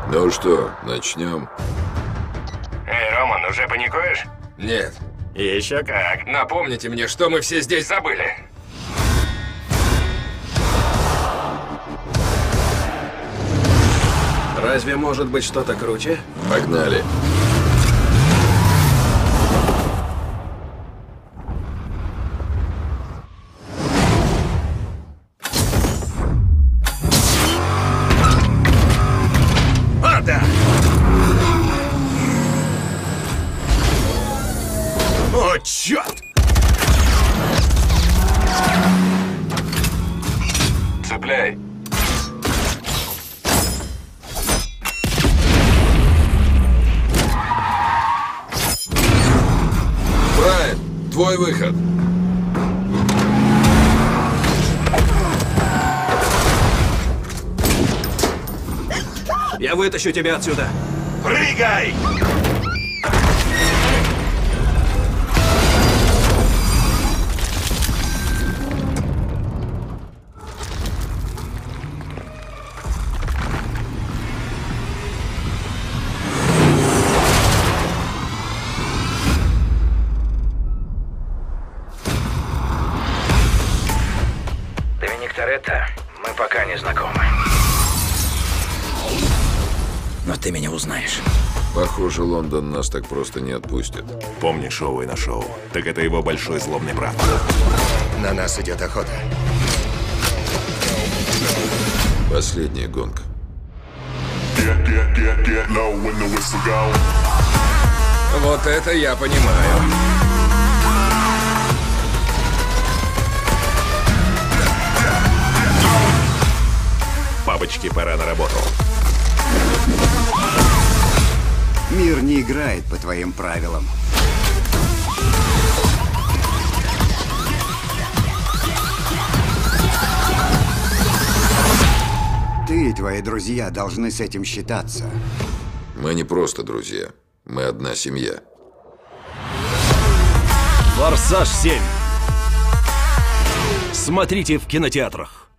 Ну что, начнем? Эй, Роман, уже паникуешь? Нет. Еще как. Напомните мне, что мы все здесь забыли. Разве может быть что-то круче? Погнали. А, да! О, черт! Цепляй. Брайан, твой выход. Я вытащу тебя отсюда. Прыгай! Доминик Торетто, мы пока не знакомы. Но ты меня узнаешь. Похоже, Лондон нас так просто не отпустит. Помнишь Оуэ на шоу? Так это его большой злобный брат. На нас идет охота. Последняя гонка. Вот это я понимаю. Папочке пора на работу. Мир не играет по твоим правилам. Ты и твои друзья должны с этим считаться. Мы не просто друзья. Мы одна семья. «Форсаж 7». Смотрите в кинотеатрах.